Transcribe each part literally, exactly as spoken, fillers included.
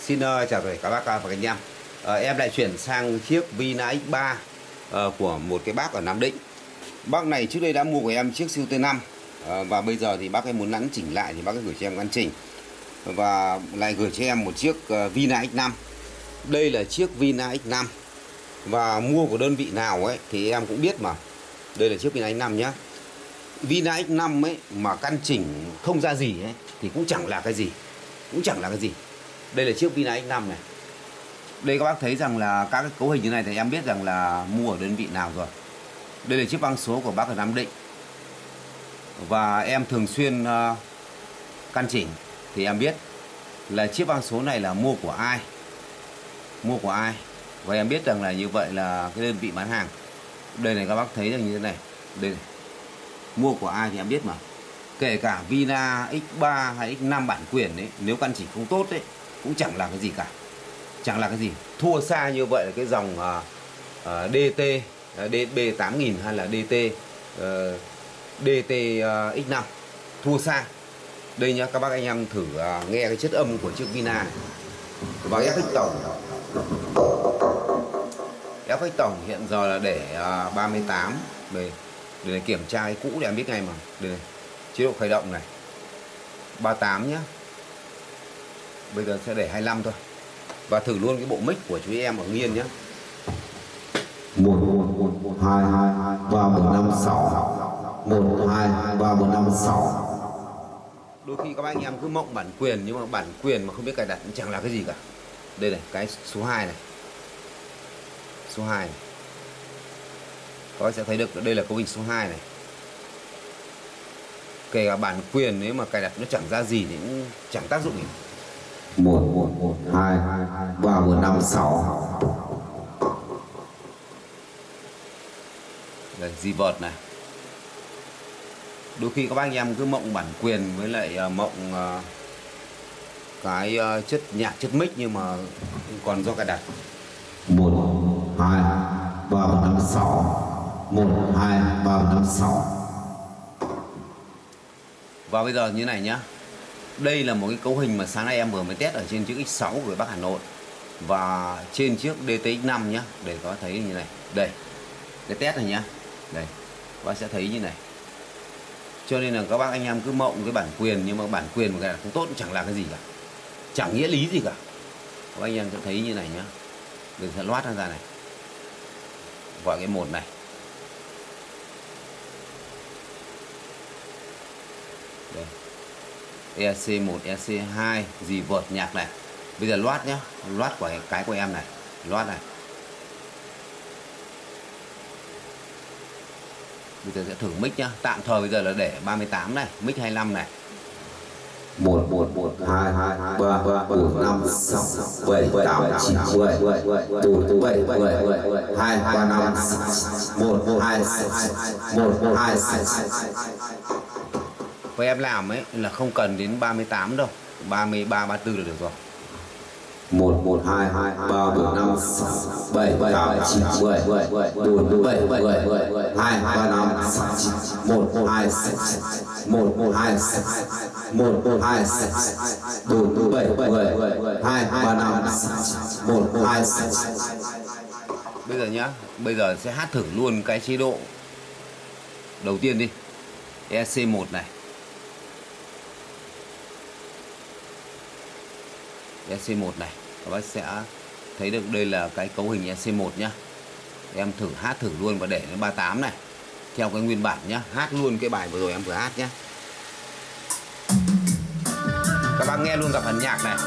Xin uh, chào tất cả các bác và các anh em. Uh, em lại chuyển sang chiếc Vina ích ba uh, của một cái bác ở Nam Định. Bác này trước đây đã mua của em chiếc siêu T năm, uh, và bây giờ thì bác ấy muốn nắn chỉnh lại thì bác ấy gửi cho em căn chỉnh và lại gửi cho em một chiếc uh, Vina ích năm. Đây là chiếc Vina ích năm và mua của đơn vị nào ấy thì em cũng biết mà. Đây là chiếc Vina ích năm nhá. Vina ích năm ấy mà căn chỉnh không ra gì ấy thì cũng chẳng là cái gì, cũng chẳng là cái gì. Đây là chiếc Vina ích năm này. Đây các bác thấy rằng là các cái cấu hình như này thì em biết rằng là mua ở đơn vị nào rồi. Đây là chiếc băng số của bác ở Nam Định. Và em thường xuyên uh, căn chỉnh thì em biết là chiếc băng số này là mua của ai, mua của ai. Và em biết rằng là như vậy là cái đơn vị bán hàng. Đây này các bác thấy rằng như thế này. Đây này. Mua của ai thì em biết mà. Kể cả Vina ích ba hay ích năm bản quyền ấy, nếu căn chỉnh không tốt ấy cũng chẳng là cái gì cả, chẳng là cái gì. Thua xa như vậy là cái dòng uh, uh, đê tê, uh, đê bê tám nghìn hay là đê tê, uh, đê tê uh, ích năm, thua xa. Đây nhá, các bác anh em thử uh, nghe cái chất âm của chiếc Vina này. Và ép ích tổng, ép ích tổng hiện giờ là để uh, ba mươi tám. Đây, để kiểm tra cái cũ để em biết ngay mà. Đây này, chế độ khởi động này ba mươi tám nhá. Bây giờ sẽ để hai mươi lăm thôi. Và thử luôn cái bộ mic của chú em ở Nghiên nhé. một một hai hai ba bốn năm sáu một hai ba bốn năm sáu. Đôi khi các anh em cứ mộng bản quyền nhưng mà bản quyền mà không biết cài đặt cũng chẳng là cái gì cả. Đây này, cái số hai này. Số hai này. Các bác sẽ thấy được đây là cấu hình số hai này. Kể cả bản quyền nếu mà cài đặt nó chẳng ra gì thì cũng chẳng tác dụng gì. một một một hai ba bốn năm sáu. Đây, gì vợt này. Đôi khi các bác anh em cứ mộng bản quyền với lại uh, mộng uh, cái uh, chất nhạc, chất mic nhưng mà còn do cài đặt. một hai ba bốn năm sáu một hai ba bốn năm sáu. Và bây giờ như này nhá. Đây là một cái cấu hình mà sáng nay em vừa mới test ở trên chiếc ích sáu của bác Hà Nội và trên chiếc đê tê ích năm nhá, để có thấy như này. Đây, cái test này nhá. Đây, các bác sẽ thấy như này. Cho nên là các bác anh em cứ mộng cái bản quyền nhưng mà bản quyền mà cái không tốt cũng chẳng là cái gì cả, chẳng nghĩa lý gì cả. Các anh em sẽ thấy như này nhá. Đừng sẽ loát ra này. Gọi cái một này. Đây. e xê một, e xê hai, gì vợt nhạc này. Bây giờ loát nhá, loát của cái của em này, loát này. Bây giờ sẽ thử mic nhá, tạm thời bây giờ là để ba mươi tám này, mic hai mươi lăm này. một một một hai ba bốn năm sáu bảy tám chín mười bốn bảy mười hai ba năm một hai một hai. Và em làm ấy là không cần đến ba mươi tám đâu, ba mươi ba, ba mươi tư là được rồi. một một hai ba bốn năm bảy tám chín mười bốn bảy mười hai ba năm một hai một hai một hai bốn bảy mười hai ba năm một hai. Bây giờ nhá, bây giờ sẽ hát thử luôn cái chế độ đầu tiên đi. e xê một này. e xê một này, các bác sẽ thấy được đây là cái cấu hình e xê một nhá. Em thử hát thử luôn và để đến ba mươi tám này. Theo cái nguyên bản nhá, hát luôn cái bài vừa rồi em vừa hát nhá. Các bác nghe luôn cả phần nhạc này.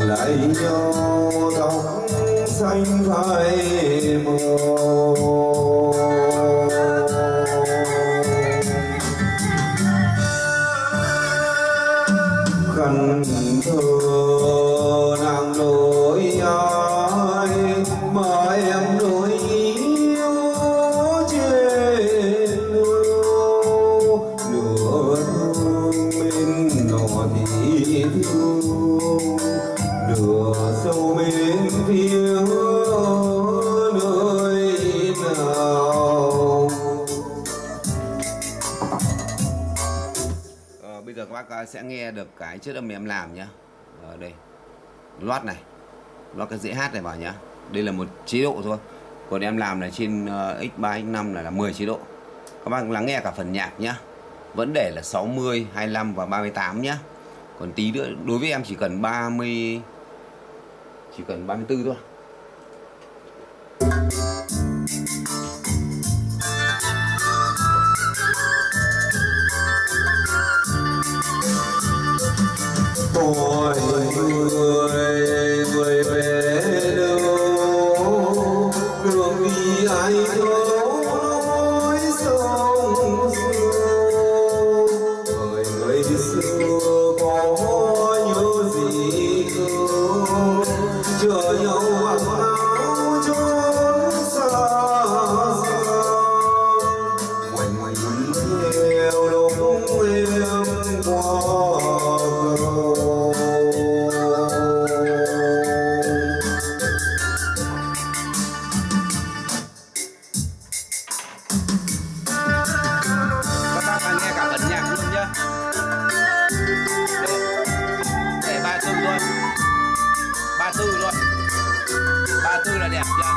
lại nhau tóc xanh phai màu. Khăn thơ nàng nỗi ai mà em nỗi yêu trên nửa thương bên nọ thì thương nửa sâu bên phía nơi nào. Ờ, bây giờ các bác sẽ nghe được cái chất âm em làm nhá. Ở đây loát này, loát cái dễ hát này vào nhá. Đây là một chế độ thôi, còn em làm là trên uh, x ba x năm là, là mười chế độ. Các bác lắng nghe cả phần nhạc nhá, vẫn để là sáu mươi, hai mươi lăm và ba mươi tám nhá. Còn tí nữa đối với em chỉ cần ba mươi, chỉ cần ba mươi tư thôi. Mọi người người về đâu đường đi ai đâu nói sông xưa người người xưa có nhớ gì không chờ nhau mặc áo chốn xa xa ngoảnh ngoảnh theo lúc em qua cầu. Các bác đang nghe cả phần nhạc luôn nhá. Đây, để ba tư thôi, ba tư thôi, ba tư là đẹp chưa?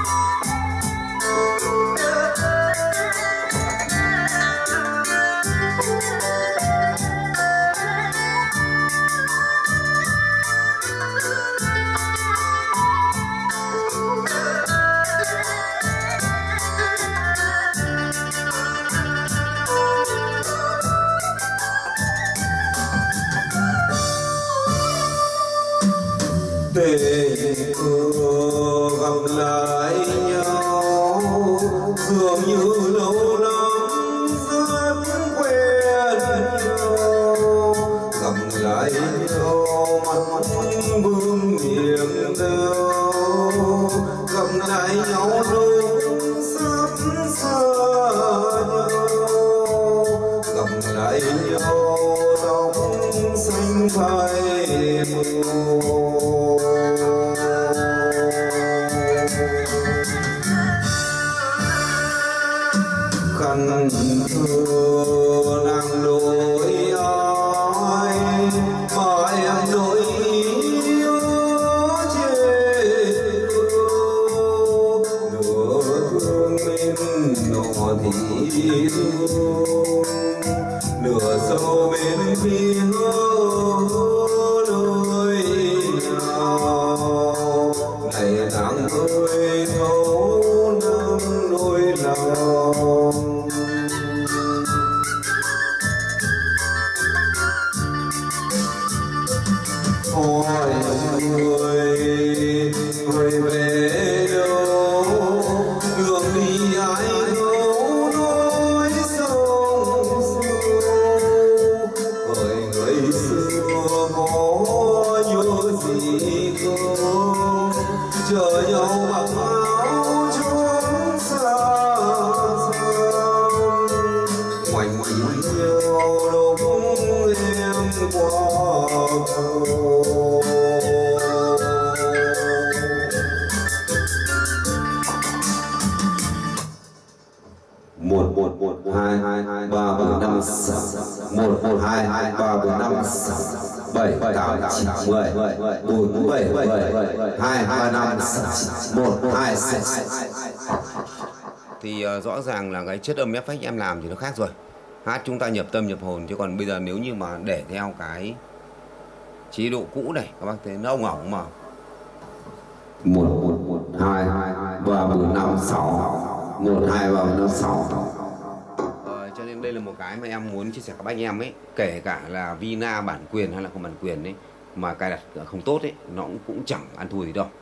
Tình cờ gặp lại nhau dường như lâu lắm rất quen nhau gặp lại nhau mắt bướm niềm đau gặp lại nhau lúc sắp xa nhau gặp lại nhau tóc xanh phai màu. Khăn thơ nàng nỗi ai mà em nỗi yêu trên nửa thương bên nọ thì thương nửa sâu bên phía nơi nào này nàng ơi thấu năm nỗi lòng. Hỏi người người về đâu đường đi ai đâu nói sông xưa hỏi người xưa có nhớ gì không chờ nhau mặc áo chốn xa xa ngoảnh ngoảnh theo lúc em qua cầu. Một một một hai hai hai ba bốn năm sáu một một hai hai ba bốn năm sáu bảy tám chín mười bốn bảy bảy hai ba năm sáu một hai sáu. Thì uh, rõ ràng là cái chất âm ép ích em làm thì nó khác rồi. Hát chúng ta nhập tâm nhập hồn, chứ còn bây giờ nếu như mà để theo cái chế độ cũ này các bác thấy nó ổng ổng mà. Một một một hai hai ba bốn năm sáu một hai ba bốn năm sáu. Ờ, cho nên đây là một cái mà em muốn chia sẻ các anh em ấy, kể cả là Vina bản quyền hay là không bản quyền ấy, mà cài đặt không tốt ấy, nó cũng, cũng chẳng ăn thua gì đâu.